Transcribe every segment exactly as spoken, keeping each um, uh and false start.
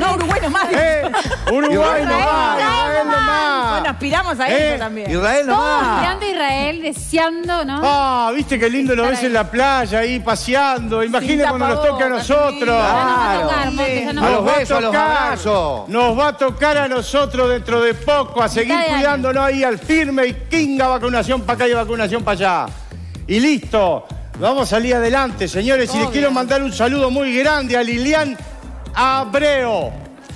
No, Uruguay nomás. Eh, Uruguay nomás, Israel nomás. Bueno, aspiramos a Eh, eso también. Israel Todos nomás. mirando a Israel, deseando, ¿no? Ah, viste qué lindo lo ves en la playa ahí paseando. Imagina cuando nos toque a nosotros. Ya no va a tocar, Claro. Monte, ya no A va los a va a besos, a los tocar. abrazos. Nos va a tocar a nosotros dentro de poco a seguir Mitad de cuidándonos ahí al firme y kinga vacunación para acá y vacunación para allá. Y listo. Vamos a salir adelante, señores. Y les quiero mandar un saludo muy grande a Lilian Abreu.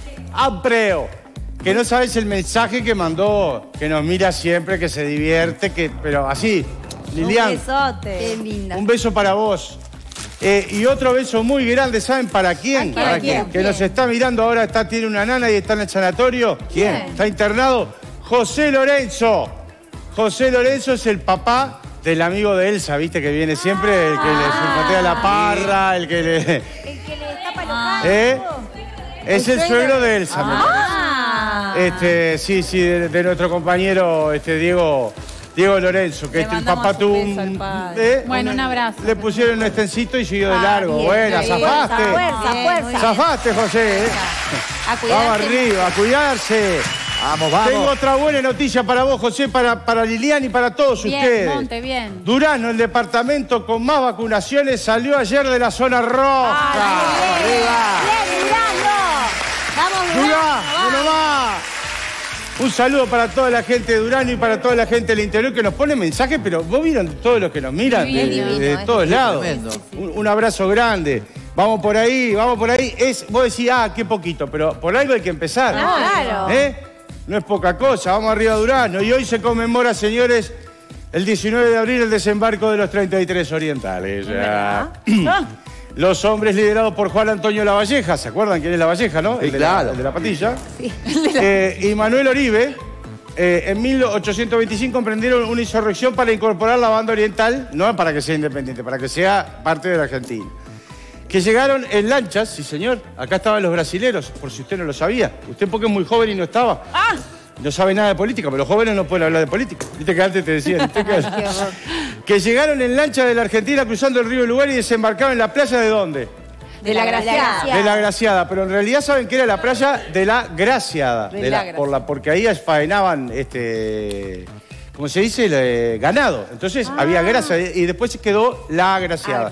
Abreu. Que no sabes el mensaje que mandó, que nos mira siempre, que se divierte, que, pero así, Lilian. Un besote. Qué linda. Un beso para vos. Eh, y otro beso muy grande, ¿saben para quién? ¿A quién? ¿Para quién? Que nos está mirando ahora, está, tiene una nana y está en el sanatorio. ¿Quién? Está internado. José Lorenzo. José Lorenzo es el papá del amigo de Elsa, ¿viste? Que viene siempre, el que le sulfatea la parra, el que le... El que le tapa los ojos. ¿Eh? Es el suegro de Elsa, me parece. Ah. Este, sí, sí, de, de nuestro compañero este, Diego, Diego Lorenzo, que Le este, el mandamos papá un tuvo beso un... al padre. ¿eh? Bueno, un abrazo. Le pusieron un estencito y siguió de Ah, largo. bien, Buena, bien. zafaste. Fuerza, Bien, fuerza. Zafaste, José. ¿eh? A Vamos cuidarse. arriba, a cuidarse. Vamos, vamos. Tengo otra buena noticia para vos, José, para, para Lilian y para todos Bien, ustedes. Monte, bien. Durazno, el departamento con más vacunaciones, salió ayer de la zona roja. Bien, Durazno. Vamos, Durazno. Durazno, nomás. Un saludo para toda la gente de Durazno y para toda la gente del interior que nos pone mensajes, pero vos vieron todos los que nos miran de, Divino, de- de divino, todos es lados. tremendo. Un, un abrazo grande. Vamos por ahí, vamos por ahí. Es, vos decís, ah, qué poquito, pero por algo hay que empezar. Claro. ¿Eh? No es poca cosa, vamos arriba a Durazno. Y hoy se conmemora, señores, el diecinueve de abril el desembarco de los treinta y tres orientales. Ya. Los hombres liderados por Juan Antonio Lavalleja, ¿se acuerdan quién es Lavalleja, no? Sí, el, de claro. la, el de la patilla. Eh, y Manuel Oribe, eh, en mil ochocientos veinticinco emprendieron una insurrección para incorporar la banda oriental, no para que sea independiente, para que sea parte de la Argentina. Que llegaron en lanchas, sí señor, acá estaban los brasileros, por si usted no lo sabía. Usted porque es muy joven y no estaba. No sabe nada de política, pero los jóvenes no pueden hablar de política. Viste que antes te decían. ¿viste que... que llegaron en lancha de la Argentina cruzando el río Uruguay y desembarcaron en la playa de ¿dónde? De la Graciada. De la Graciada, pero en realidad saben que era la playa de la Graciada. De de la la- por la, porque ahí faenaban, este, ¿cómo se dice? Eh, ganado. Entonces había grasa y después se quedó la Graciada.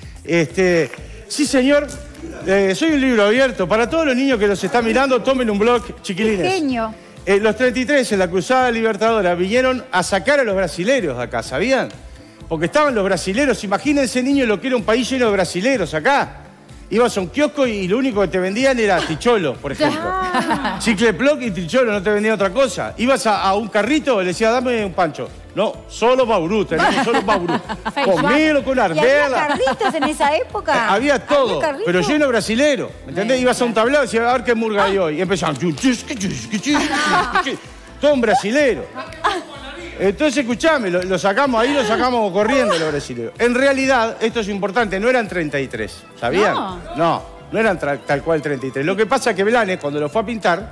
Este, sí, señor. Eh, soy un libro abierto. Para todos los niños que los están mirando, tomen un blog, chiquilines. Genio. Eh, los treinta y tres en la Cruzada Libertadora vinieron a sacar a los brasileros acá, ¿sabían? Porque estaban los brasileros. Imagínense, niños, lo que era un país lleno de brasileros acá. Ibas a un kiosco y lo único que te vendían era ticholo, por ejemplo. Chicle ploc y ticholo, no te vendían otra cosa. Ibas a, a un carrito y le decías, dame un pancho. No, solo Bauru, tenemos solo Bauru. Comilo con ¿Y había ardela. carritos en esa época? Había todo, carritos? pero lleno de brasilero. ¿Me entendés? Ibas a un tablado y decías, a ver qué murga hay hoy. Y empezaban. chus, chus, que chus, que chus, que chus. Todo un brasilero. Entonces, escuchame, lo, lo sacamos ahí, lo sacamos corriendo los brasileros. En realidad, esto es importante, no eran treinta y tres, ¿sabían? No. No, no eran tra- tal cual treinta y tres. Lo que pasa es que Blanes, cuando lo fue a pintar,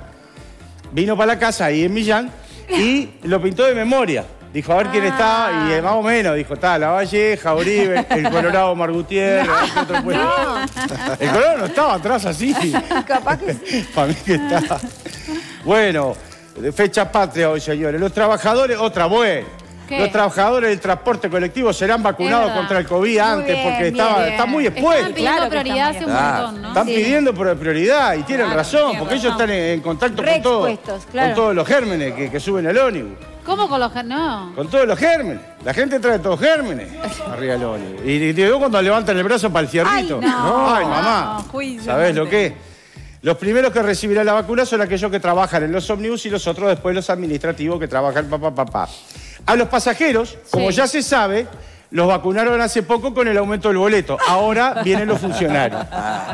vino para la casa ahí en Millán y lo pintó de memoria. Dijo, a ver quién está, y eh, más o menos, dijo, está Lavalleja, Oribe, el Colorado Mar Gutiérrez, a ver qué otro puede. El Colorado no estaba atrás así. Capaz que sí. Para mí que está. Bueno, fecha patria hoy, señores. Los trabajadores, otra buena. ¿Qué? Los trabajadores del transporte colectivo serán vacunados verdad. contra el COVID antes bien, porque bien, estaba, bien. está muy Estaban expuesto. pidiendo Claro que prioridad están hace un bien. montón, ¿no? Están Sí. pidiendo por prioridad y tienen Claro, razón, tienen porque ellos razón. están en, en contacto Re con, todo, expuestos, claro. con todos los gérmenes que, que suben al ónibus. ¿Cómo con los gen- No. Con todos los gérmenes. La gente trae todos gérmenes arriba del ónibus. Y, y digo cuando levantan el brazo para el fierrito. Ay, no. Ay, mamá. No, juicio, ¿Sabés lo Monte. que es? Los primeros que recibirán la vacuna son aquellos que trabajan en los ómnibus y los otros después los administrativos que trabajan papá, papá. A los pasajeros, como Sí. ya se sabe, los vacunaron hace poco con el aumento del boleto. Ahora vienen los funcionarios.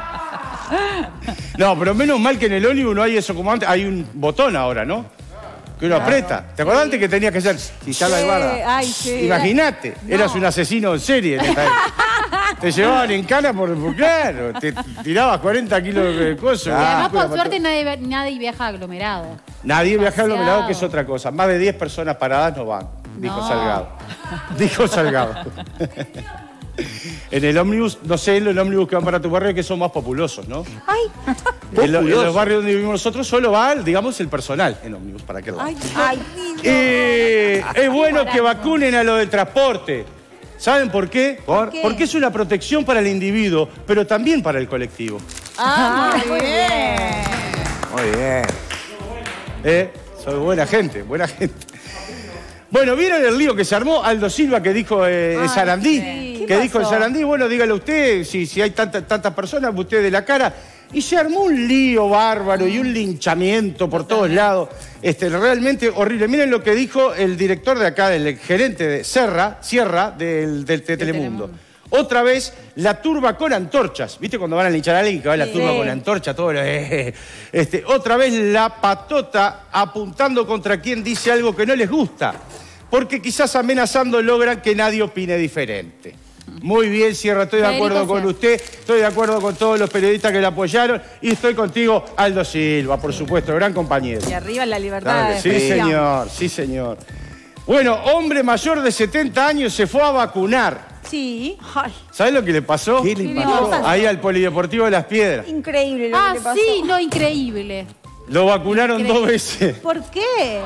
No, pero menos mal que en el ómnibus no hay eso como antes. Hay un botón ahora, ¿no? Que uno aprieta. ¿Te acordás antes que tenía que ser quitar la Eh, guarda? Ay, sí. Imagínate, eras un asesino en serie en esta época. Te llevaban en cana por, por- claro, te tirabas cuarenta kilos de cosas. Y además, Ah, por suerte, nadie, nadie viaja aglomerado. Nadie viaja aglomerado, Demasiado. que es otra cosa. Más de diez personas paradas no van, dijo No. Salgado. Dijo Salgado. En el ómnibus, no sé, en el ómnibus que van para tu barrio que son más populosos, ¿no? Ay, En, lo- en los barrios donde vivimos nosotros solo va, digamos, el personal en ómnibus, ¿para qué lado? ay, ay. Eh, es bueno que vacunen a lo del transporte. ¿Saben por qué? ¿Por qué? Porque es una protección para el individuo, pero también para el colectivo. Ah, muy bien. Muy bien. ¿Eh? Soy buena gente, buena gente. Bueno, ¿vieron el lío que se armó? Aldo Silva que dijo eh, en Sarandí. sí. Que ¿Qué dijo en pasó? Sarandí, bueno, dígale usted, si, si hay tanta- tantas personas, usted de la cara. Y se armó un lío bárbaro y un linchamiento por todos lados. Este, realmente horrible. Miren lo que dijo el director de acá, el gerente de Serra, Sierra, del, del, de Telemundo. Telemundo. Otra vez, la turba con antorchas. ¿Viste cuando van a linchar a alguien que va la turba Sí. con antorcha? Todo lo- eh, este, otra vez la patota apuntando contra quien dice algo que no les gusta. Porque quizás amenazando logran que nadie opine diferente. Muy bien, Sierra, estoy de Federico acuerdo con Sierra. usted, estoy de acuerdo con todos los periodistas que le apoyaron y estoy contigo, Aldo Silva, por supuesto, gran compañero. Y arriba la libertad Claro de que Sí, expresión. señor, sí, señor. Bueno, hombre mayor de setenta años se fue a vacunar. Sí. Ay, ¿Sabes lo que le pasó? ¿Qué le le pasó? pasó? Ahí al Polideportivo de Las Piedras. increíble lo Ah, que le pasó. sí, no, increíble. Lo vacunaron Increíble. dos veces. ¿Por qué?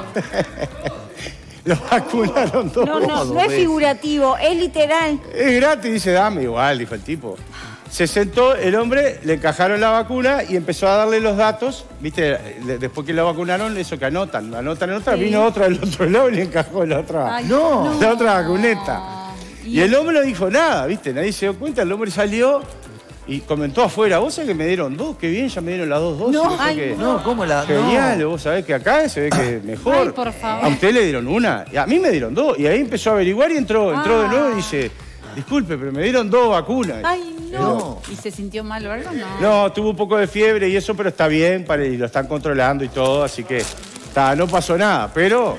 Lo vacunaron dos No, veces. no, no es figurativo, es literal. Es gratis, dice, dame igual, dijo el tipo. Se sentó el hombre, le encajaron la vacuna y empezó a darle los datos. ¿Viste? Le- Después que lo vacunaron, eso que anotan. Anotan en otra, vino otro del otro lado y le encajó la otra, Ay, No. la otra vacuneta. Y el hombre no dijo nada, ¿viste? Nadie se dio cuenta. El hombre salió y comentó afuera, vos sabés que me dieron dos, qué bien, ya me dieron las dos dosis. No, o sea ay, que- No, ¿cómo la...? Genial, no. vos sabés que acá se ve que mejor. Ay, por favor. A usted le dieron una, y a mí me dieron dos. Y ahí empezó a averiguar y entró, entró de nuevo y dice, disculpe, pero me dieron dos vacunas. Ay, no. No. ¿Y se sintió mal o algo? No. No, tuvo un poco de fiebre y eso, pero está bien, para- y lo están controlando y todo, así que está, no pasó nada, pero...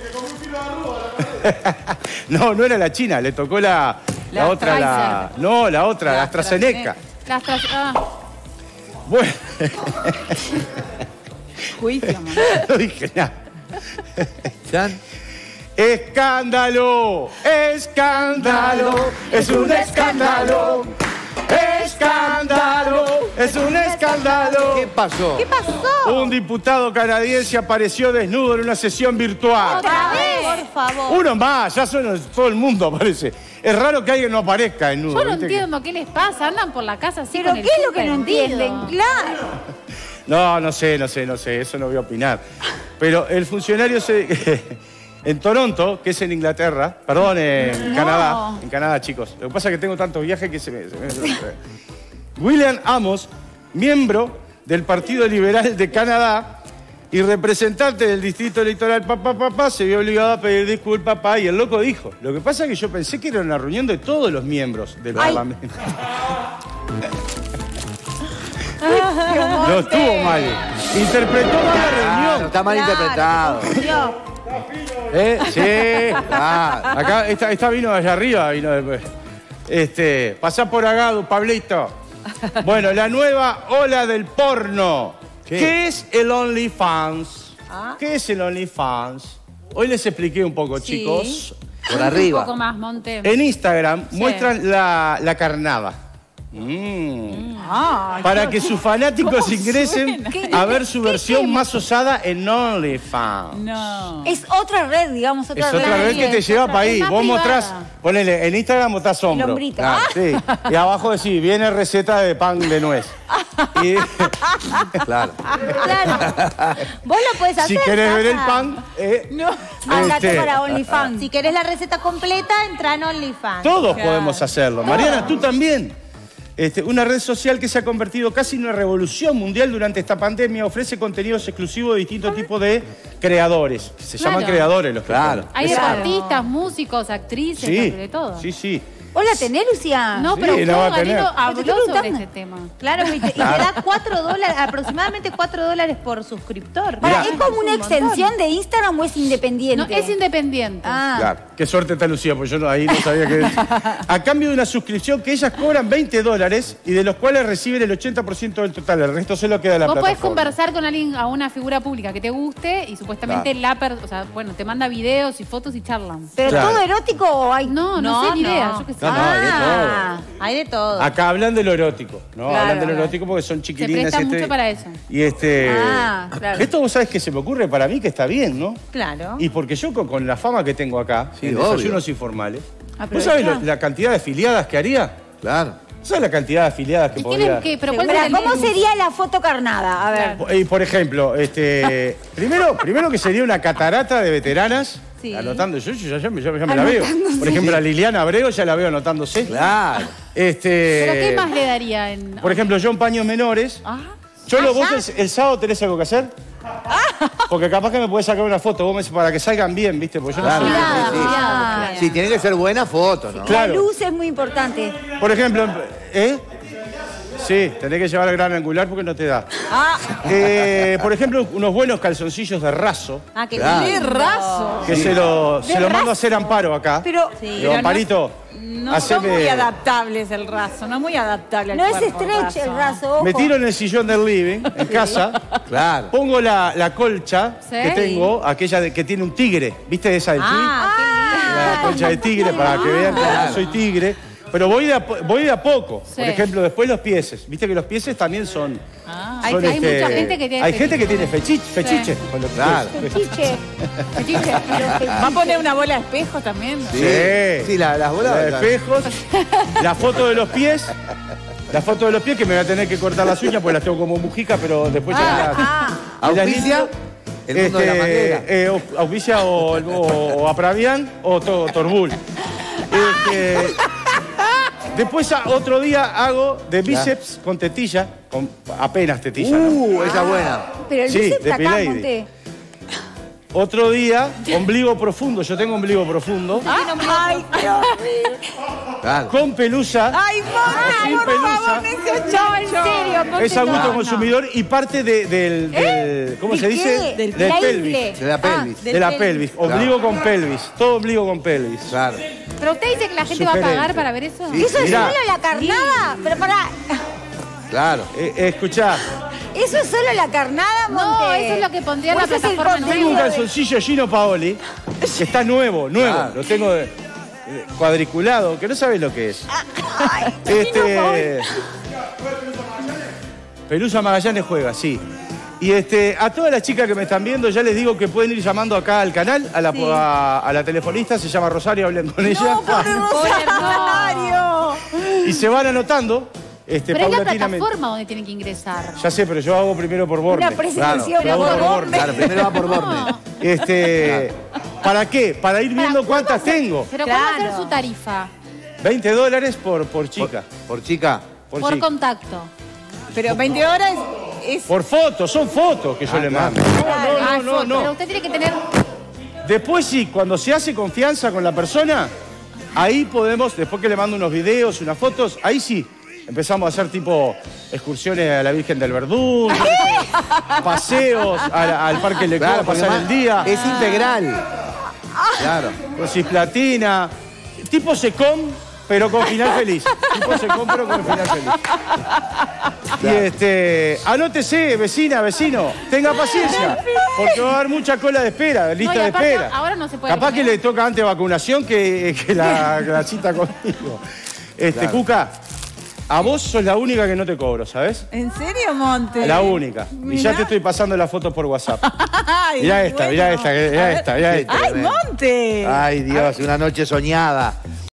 no, no era la China, le tocó la, la, La otra, la... No, la otra, la AstraZeneca. La Astra- ah, Bueno, juicio, man. no dije nada. ¿Chan? ¡Escándalo! ¡Escándalo! ¡Es un escándalo! ¡Escándalo! ¡Es un escándalo! ¿Qué pasó? ¿Qué pasó? Un diputado canadiense apareció desnudo en una sesión virtual. Otra vez. Por favor. Uno más, ya son todo el mundo aparece. Es raro que alguien no aparezca desnudo. Yo no ¿viste? entiendo qué les pasa. Andan por la casa así Pero con ¿qué el es lo que culo no prendido. entienden? Claro. No, no sé, no sé, no sé, eso no voy a opinar. Pero el funcionario se... En Toronto, que es en Inglaterra, perdón, en No. Canadá, en Canadá, chicos. Lo que pasa es que tengo tantos viajes que se me... se me- William Amos, miembro del Partido Liberal de Canadá y representante del distrito electoral papá papá, se vio obligado a pedir disculpas, papá, y el loco dijo, lo que pasa es que yo pensé que era una reunión de todos los miembros del Ay. Parlamento. No estuvo mal. Interpretó mal la Claro, reunión. está mal interpretado. Dios. ¿Eh? Sí. Ah, acá, esta, esta vino allá arriba, vino después. Este, pasá por acá, Pablito. Bueno, la nueva ola del porno. ¿Qué? ¿Qué, es el OnlyFans? ¿Qué es el OnlyFans? Hoy les expliqué un poco, Sí. chicos. Por Un arriba. poco más, Monte. En Instagram Sí. muestran la, la carnada. Mm. Ah, Para que sus fanáticos ingresen suena? a ver su versión más osada en OnlyFans. No. es otra red, digamos, otra Es red. otra vez que te Es lleva otra para red. ahí. más Vos privada. mostrás, ponele, en Instagram mostrás hombro. El hombrito. Claro, sí. Y abajo decís, viene receta de pan de nuez. Y Claro. Claro. Vos lo podés hacer. si querés ver el Sasa. pan, eh, No. Andate este, para OnlyFans. Si querés la receta completa, entra en OnlyFans. todos podemos hacerlo. Mariana, tú también. Este, una red social que se ha convertido casi en una revolución mundial durante esta pandemia ofrece contenidos exclusivos de distintos tipos de creadores. Se Claro. llaman creadores los que Claro. ponen. Hay Claro. deportistas, músicos, actrices, Sí, de todo. sí, sí. ¿Vos la tenés, Lucía? No, Sí, pero la usted, va a tener. Danilo, Pero te habló estoy sobre preguntando. este tema. Claro, y te, y te da cuatro dólares, aproximadamente cuatro dólares por suscriptor. Para, Mirá. ¿es como una un montón. extensión de Instagram o es independiente? No, es independiente. Ah. Claro, qué suerte está Lucía, porque yo no- ahí no sabía qué decir. A cambio de una suscripción que ellas cobran veinte dólares y de los cuales reciben el ochenta por ciento del total. El resto se lo queda a la Vos podés plataforma. conversar con alguien, a una figura pública que te guste y supuestamente la per- o sea, bueno, te manda videos y fotos y charlan. ¿Pero Claro. todo erótico o hay...? No, no, No, sé ni no. idea, yo qué sé. No, no, hay de Ah. Hay de todo. Acá hablan de lo erótico, ¿no? Claro, hablan de lo claro. erótico porque son Se chiquilines. presta este, mucho para eso. Y este... Ah, claro. Esto vos sabés que se me ocurre para mí que está bien, ¿no? Claro. Y porque yo con, con la fama que tengo acá, Sí, en obvio. desayunos informales, ¿vos Aprovechá. sabés lo- la cantidad de afiliadas que haría? Claro. ¿Sabes la cantidad de afiliadas que ¿Y podría...? tienen que, pero cuál Espera, es el ¿cómo menú? sería la foto carnada? A ver. Claro. Y por ejemplo, este, primero, primero que sería una catarata de veteranas, Sí. anotando, yo, yo ya, ya me- ya me- ya me la veo. Por ejemplo, a Liliana Abreu ya la veo anotándose. Claro. Este, ¿Pero qué más le daría en...? Por ejemplo, yo en paños menores. Ah, Yo lo, Ah, vos ya. el, el sábado tenés algo que hacer. Porque capaz que me podés sacar una foto, vos me decís, para que salgan bien, ¿viste? Porque yo no Claro. soy- cuidado, sí, sí. cuidado. Sí, tiene que ser buena foto, ¿no? Claro. La luz es muy importante. Por ejemplo, ¿eh? Sí, tenés que llevar el gran angular porque no te da. Ah, Eh, por ejemplo, unos buenos calzoncillos de raso, ah, qué Claro. lindo. raso. que se lo, se lo mando a hacer Amparo acá. Pero Sí. Digo, Pero no- Amparito, No haceme- son muy adaptables el raso, no muy adaptable al no es cuerpo, stretch el raso, ojo. me tiro en el sillón del living, en casa, Claro. pongo la, la colcha Sí. que tengo, aquella de- que tiene un tigre, ¿viste esa del tigre? Ah, La colcha de tigre, para que vean que no soy tigre. Pero voy de a, po- voy de a poco. Sí. Por ejemplo, después los pieses. Viste que los pieses también son... Ah. Hay- son, hay mucha gente que tiene Hay gente que fetiche. tiene fechi- fechiche con los Claro. pies. Fetiche. Fetiche. ¿Va a poner una bola de espejo también? Sí, Sí. sí la- las bolas. La de espejos, la foto de los pies, la foto de los pies que me voy a tener que cortar las uñas porque las tengo como mujica, pero después ya me las- Ah, me las Auspicia limpio. el mundo de la manguera. eh, au- auspicia o, o, o Apravian o to- Torbul. Este, después a- otro día hago de bíceps con tetilla, con apenas tetilla, ¿no? Uh, esa es buena. pero el Sí, bíceps de acá, P-Lady. Monte. Otro día, ombligo profundo, yo tengo ombligo profundo, Ay, Claro. con pelusa, ay, sin Monte, por pelusa. favor, no ese chancho. En serio, Monte, Es a gusto no, no. consumidor y parte de- del, del- ¿cómo ¿De se dice? qué? Del La pelvis. ingle. De la pelvis. Ah, De la pelvis. Ombligo con pelvis. Todo ombligo con pelvis. Claro. Pero usted dice que la gente va a Sugerente. pagar para ver eso. Sí. ¿Eso es Mirá. solo la carnada? Pero pará, Claro. Eh, eh, escuchá, ¿eso es solo la carnada, Monte? No, eso es lo que pondría en la ¿O ese es el plataforma contenido tengo un de- calzoncillo Gino Paoli que está nuevo, nuevo. Claro. Lo tengo de- de- cuadriculado, que no sabés lo que es. Este. Pelusa Magallanes juega, sí. Y este, a todas las chicas que me están viendo, ya les digo que pueden ir llamando acá al canal, a la, a, a la telefonista, se llama Rosario, hablen con ella. Rosario. Y se van anotando, este, Pero es la paulatinamente. plataforma donde tienen que ingresar. Ya sé, pero yo hago primero por Borne. Una presentación Claro, por yo hago por Borne. Claro, primero va por Borne. No. Este, ¿para qué? Para ir viendo Para- cuántas tengo. Pero ¿cuál va a ser Claro. su tarifa? veinte dólares por, por chica. Por chica. Por, Por chica. contacto. Pero veinte horas es... Por fotos, son fotos que yo Ah, le claro. mando. No, Ah, no, no, foto. no, Pero no. usted tiene que tener... Después sí, cuando se hace confianza con la persona, ahí podemos, después que le mando unos videos, unas fotos, ahí sí. Empezamos a hacer tipo excursiones a la Virgen del Verdún, paseos al, al Parque Leclerc Claro, a pasar porque el día, Es integral. Claro. con cisplatina, tipo secom, pero con final feliz. Tipo secom, pero con final feliz. Y este, anótese, vecina, vecino, tenga paciencia, porque va a haber mucha cola de espera, de lista No, y de aparte, espera. ahora no se puede Capaz poner. que le toca antes vacunación que, que la, que la cita conmigo. Este, Claro. Cuca, a vos sos la única que no te cobro, ¿sabes? ¿En serio, Monte? La única. Y ya Mirá. te estoy pasando las fotos por WhatsApp. Ay, Mirá esta, mirá bueno. esta, mirá esta, mirá esta. ¡Ay, Monte! Ay, Dios, una noche soñada.